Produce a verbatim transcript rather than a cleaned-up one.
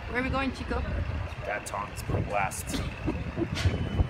Where are we going, Chico? Datong is my last.